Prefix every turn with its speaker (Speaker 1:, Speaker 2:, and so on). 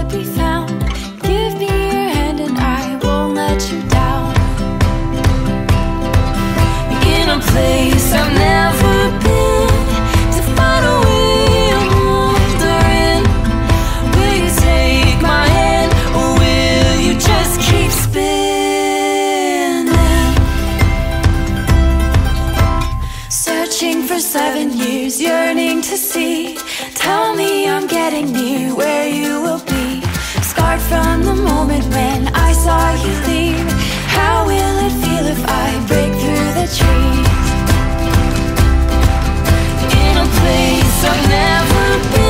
Speaker 1: would be found. Give me your hand and I won't let you down. In a place I've never been, to find a way I'm wondering, will you take my hand or will you just keep spinning? Searching for 7 years, yearning to see. Tell me I'm getting near where you will be. Scarred from the moment when I saw you leave. How will it feel if I break through the trees? In a place I've never been,